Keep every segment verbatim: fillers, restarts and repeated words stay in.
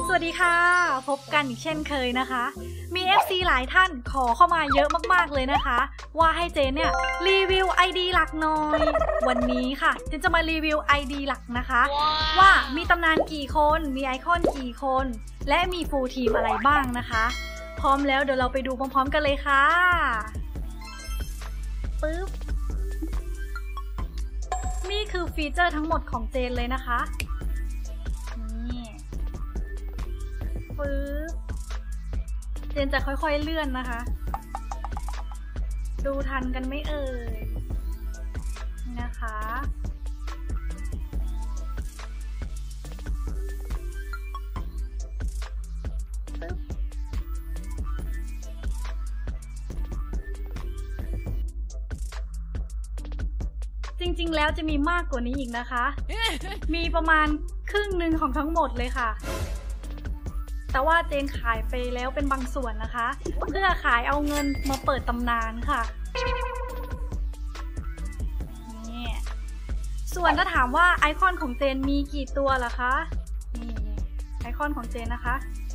สวัสดีค่ะพบกันอีกเช่นเคยนะคะมี เอฟ ซี หลายท่านขอเข้ามาเยอะมากๆเลยนะคะว่าให้เจนเนี่ยรีวิว ไอ ดี หลักหน่อยวันนี้ค่ะเจนจะมารีวิว ไอ ดี หลักนะคะ wow. ว่ามีตำนานกี่คนมีไอคอนกี่คนและมีฟูลทีมอะไรบ้างนะคะพร้อมแล้วเดี๋ยวเราไปดูพร้อมๆกันเลยค่ะปึ๊บนี่คือฟีเจอร์ทั้งหมดของเจนเลยนะคะนี่ปึ๊บเจนจะค่อยๆเลื่อนนะคะดูทันกันไหมเอ่ยนะคะปึ๊บจริงๆแล้วจะมีมากกว่านี้อีกนะคะ มีประมาณครึ่งหนึ่งของทั้งหมดเลยค่ะแต่ว่าเจนขายไปแล้วเป็นบางส่วนนะคะเพื่อขายเอาเงินมาเปิดตำนานค่ะนี่ส่วนถ้าถามว่าไอคอนของเจนมีกี่ตัวล่ะคะนี่ไอคอนของเจนนะคะ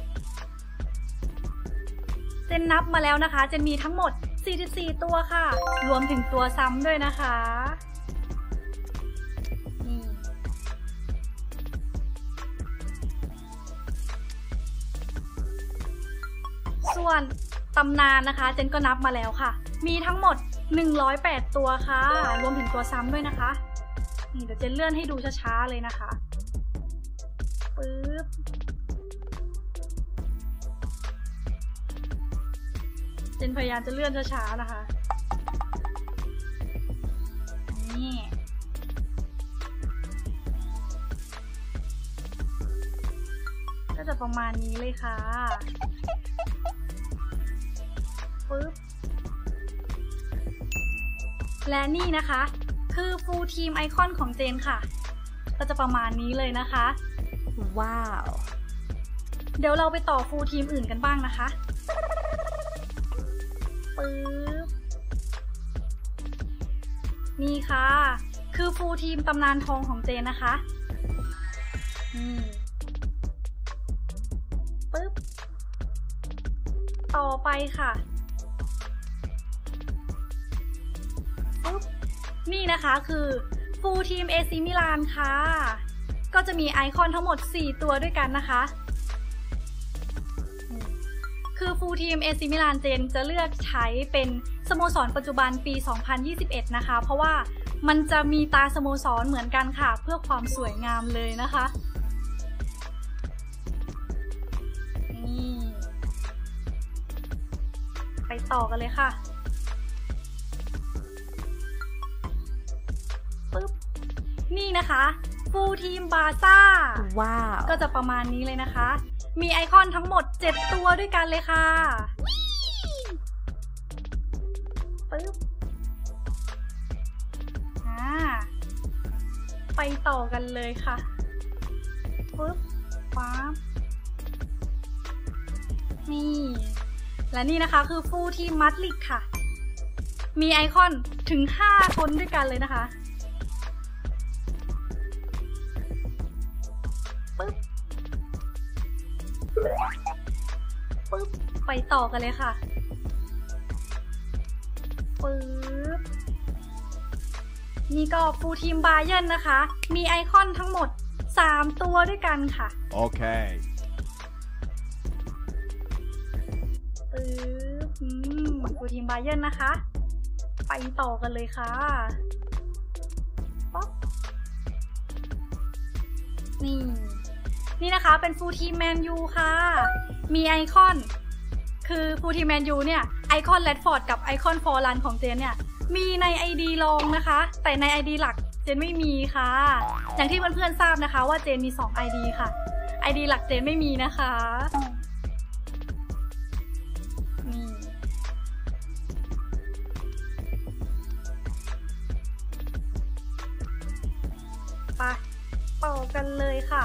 เจนนับมาแล้วนะคะเจนมีทั้งหมดสี่สิบสี่ตัวค่ะรวมถึงตัวซ้ำด้วยนะคะส่วนตำนานนะคะเจนก็นับมาแล้วค่ะมีทั้งหมดหนึ่งร้อยแปดตัวค่ะรวมถึงตัวซ้ำด้วยนะคะนี่เดี๋ยวเจนเลื่อนให้ดูช้าๆเลยนะคะปึ๊บเจนพยายามจะเลื่อนช้าๆนะคะนี่ก็จะประมาณนี้เลยค่ะปึ๊บและนี่นะคะคือฟูลทีมไอคอนของเจนค่ะก็จะประมาณนี้เลยนะคะว้าวเดี๋ยวเราไปต่อฟูลทีมอื่นกันบ้างนะคะปึ๊บนี่ค่ะคือฟูลทีมตำนานทองของเจนนะคะนี่ปึ๊บต่อไปค่ะนี่นะคะคือฟูลทีม เอ ซี มิลานค่ะก็จะมีไอคอนทั้งหมดสี่ตัวด้วยกันนะคะคือฟูลทีม เอ ซี มิลานเจนจะเลือกใช้เป็นสโมสรปัจจุบันปีสองพันยี่สิบเอ็ดนะคะเพราะว่ามันจะมีตาสโมสรเหมือนกันค่ะเพื่อความสวยงามเลยนะคะนี่ไปต่อกันเลยค่ะนี่นะคะฟูลทีมบาร์ซ่าว้าวก็จะประมาณนี้เลยนะคะมีไอคอนทั้งหมดเจ็ดตัวด้วยกันเลยค่ะปึ๊บอ่าไปต่อกันเลยค่ะปึ๊บป๊าบนี่และนี่นะคะคือฟูลทีมมัดริดค่ะมีไอคอนถึงห้าคนด้วยกันเลยนะคะปึ๊บปึ๊บไปต่อกันเลยค่ะปึ๊บนี่ก็ฟูลทีมบาเยิร์นนะคะมีไอคอนทั้งหมดสามตัวด้วยกันค่ะโอเคปึ๊บอืมฟูลทีมบาเยิร์นนะคะไปต่อกันเลยค่ะป๊อปนี่นี่นะคะเป็นฟูลทีมแมนยูค่ะมีไอคอนคือฟูลทีมแมนยูเนี่ยไอคอนแรดฟอร์ดกับไอคอนฟอร์ลันของเจนเนี่ยมีใน ไอ ดี รองนะคะแต่ใน ไอ ดี หลักเจนไม่มีค่ะอย่างที่เพื่อนๆทราบนะคะว่าเจนมีสอง ไอ ดี ค่ะ ไอ ดี หลักเจนไม่มีนะคะนี่ไปต่อกันเลยค่ะ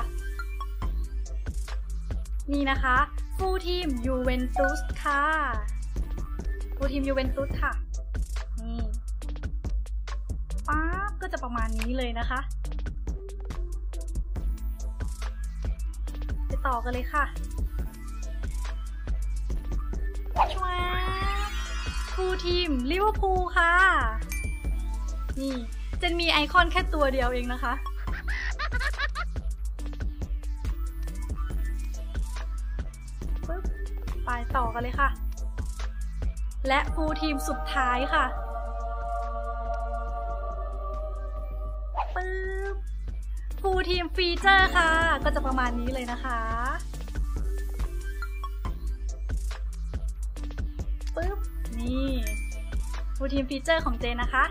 นี่นะคะฟูลทีมยูเวนตุสค่ะฟูลทีมยูเวนตุสค่ะนี่ป๊าบก็จะประมาณนี้เลยนะคะต่อกันเลยค่ะชวาฟูลทีมลิเวอร์พูลค่ะนี่เจนมีไอคอนแค่ตัวเดียวเองนะคะปึ๊บไปต่อกันเลยค่ะและฟูลทีมสุดท้ายค่ะปึ๊บฟูลทีมฟีเจอร์ค่ะก็จะประมาณนี้เลยนะคะปึ๊บนี่ฟูลทีมฟีเจอร์ของเจนนะคะ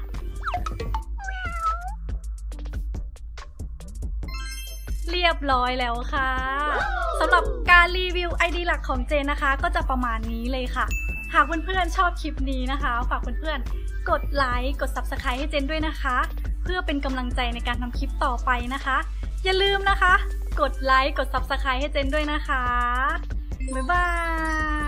เรียบร้อยแล้วค่ะสำหรับการรีวิว ไอ ดี หลักของเจนนะคะก็จะประมาณนี้เลยค่ะหากเพื่อนๆชอบคลิปนี้นะคะฝากเพื่อนๆกดไลค์กด ซับสไครบ์ ให้เจนด้วยนะคะเพื่อเป็นกำลังใจในการทำคลิปต่อไปนะคะอย่าลืมนะคะกดไลค์กด ซับสไครบ์ ให้เจนด้วยนะคะบ๊ายบาย